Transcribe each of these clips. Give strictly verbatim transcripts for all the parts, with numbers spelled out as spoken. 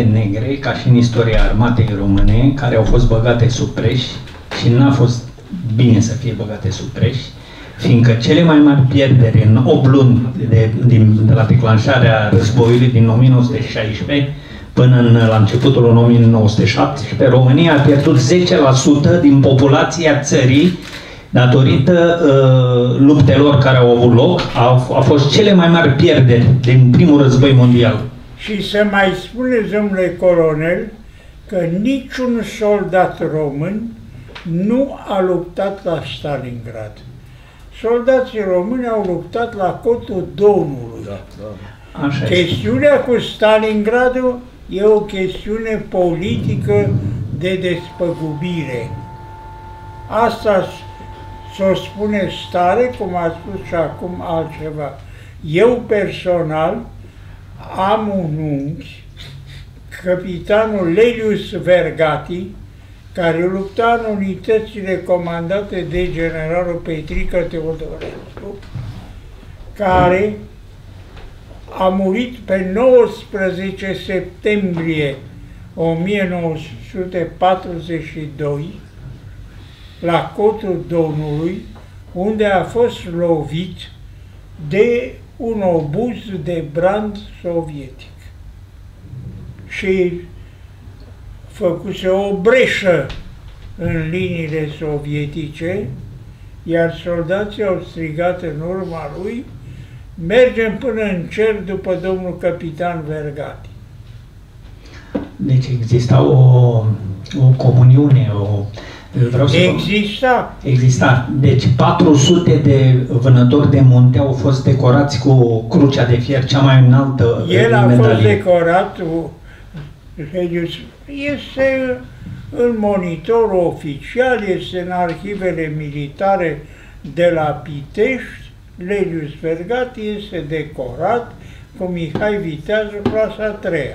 persoane negre, ca și în istoria armatei române, care au fost băgate sub preș și n-a fost bine să fie băgate sub preș, fiindcă cele mai mari pierderi în opt luni de, din, de la declanșarea războiului din o mie nouă sute șaisprezece până în, la începutul în o mie nouă sute șaptesprezece, România a pierdut zece la sută din populația țării datorită uh, luptelor care au avut loc. Au, au fost cele mai mari pierderi din primul război mondial. Și să mai spuneți, domnule colonel, că niciun soldat român nu a luptat la Stalingrad. Soldații români au luptat la Cotul Donului. Da, da. Așa Chestiunea este. Cu Stalingradul e o chestiune politică de despăgubire. Asta s-o spune stare, cum a spus și acum altceva. Eu personal am un unchi, capitanul Lelius Vergati, care lupta în unitățile comandate de generalul Petrică Teodorescu, care a murit pe nouăsprezece septembrie o mie nouă sute patruzeci și doi la Cotul Donului, unde a fost lovit de un obuz de brand sovietic. Și făcuse o breșă în liniile sovietice, iar soldații au strigat în urma lui: mergem până în cer după domnul capitan Vergati. Deci exista o, o comuniune, o... Vreau să Exista. Exista. Deci patru sute de vânători de munte au fost decorați cu crucea de fier, cea mai înaltă El a medalie. fost decorat, este în monitorul oficial, este în arhivele militare de la Pitești. Lelius Vergati este decorat cu Mihai Viteazu, clasa a treia.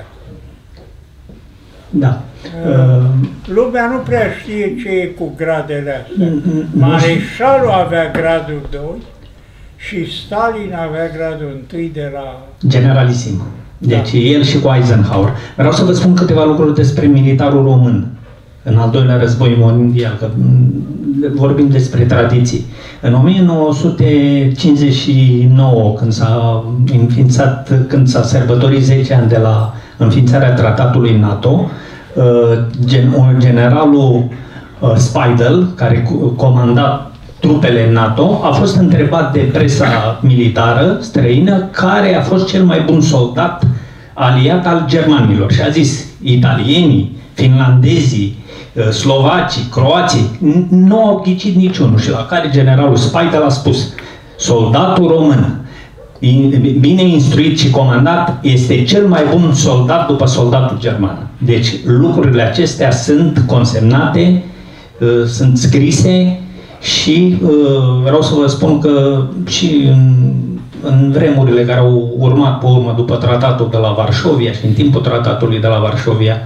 Da. Lumea nu prea știe ce e cu gradele astea. Mareșalul avea gradul doi și Stalin avea gradul unu de la... Generalisim. Deci da. El și cu Eisenhower. Vreau să vă spun câteva lucruri despre militarul român în al doilea război mondial, că vorbim despre tradiții. În o mie nouă sute cincizeci și nouă, când s-a înființat, când s-a sărbătorit zece ani de la înființarea tratatului NATO, generalul Speidel, care comanda trupele NATO, a fost întrebat de presa militară străină care a fost cel mai bun soldat aliat al germanilor și a zis: italienii, finlandezii, slovacii, croații, nu au ghicit niciunul. Și la care generalul Speidel a spus: soldatul român, bine instruit și comandat, este cel mai bun soldat după soldatul german. Deci lucrurile acestea sunt consemnate, sunt scrise și vreau să vă spun că și în, în vremurile care au urmat pe urmă după tratatul de la Varșovia și în timpul tratatului de la Varșovia,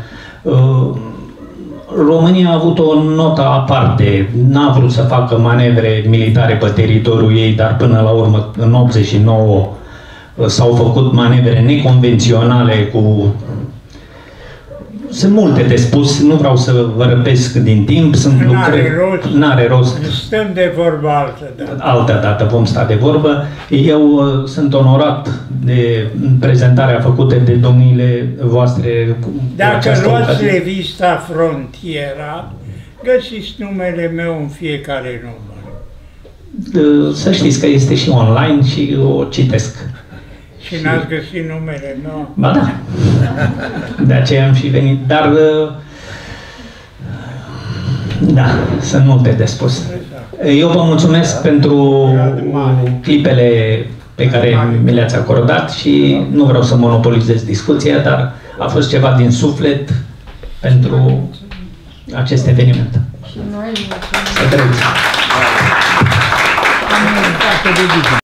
România a avut o notă aparte, n-a vrut să facă manevre militare pe teritoriul ei, dar până la urmă, în optzeci și nouă, s-au făcut manevre neconvenționale cu... Sunt multe de spus, nu vreau să vă răpesc din timp, sunt lucrări... N-are rost. Stăm de vorbă altă dată. Altă dată vom sta de vorbă. Eu uh, sunt onorat de prezentarea făcută de domniile voastre. Dacă luați revista Frontiera, găsiți numele meu în fiecare număr. Să știți că este și online și o citesc. Și n-ați găsit numele meu? Ba da. De aceea am și venit. Dar, da, sunt multe de spus. Eu vă mulțumesc pentru clipele pe care mi le-ați acordat și nu vreau să monopolizez discuția, dar a fost ceva din suflet pentru acest eveniment. Și noi mulțumim. Să trăiți!